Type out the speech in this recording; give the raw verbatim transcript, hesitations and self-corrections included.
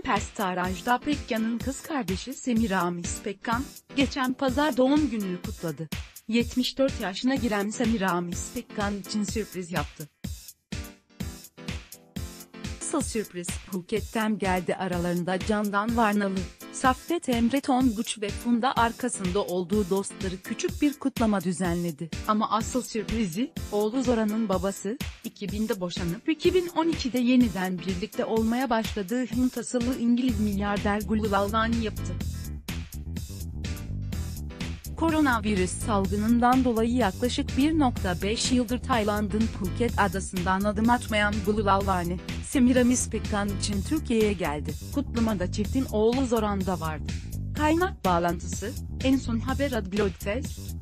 Budapest Ajda Pekkan'ın kız kardeşi Semiramis Pekkan, geçen pazar doğum gününü kutladı. yetmiş dört yaşına giren Semiramis Pekkan için sürpriz yaptı. Asıl sürpriz Phuket'ten geldi. Aralarında Candan Varnalı, Saffet Emre Tonguç ve Funda arkasında olduğu dostları küçük bir kutlama düzenledi. Ama asıl sürprizi, oğlu Zora'nın babası, iki binde boşanıp iki bin on ikide yeniden birlikte olmaya başladığı Hint asıllı İngiliz milyarder Gulul Alvani yaptı. Koronavirüs salgınından dolayı yaklaşık bir nokta beş yıldır Tayland'ın Phuket adasından adım atmayan Gulul Alvani, Semiramis Pekkan için Türkiye'ye geldi. Kutlamada çiftin oğlu Zoran da vardı. Kaynak bağlantısı, En Son Haber Adblogtest.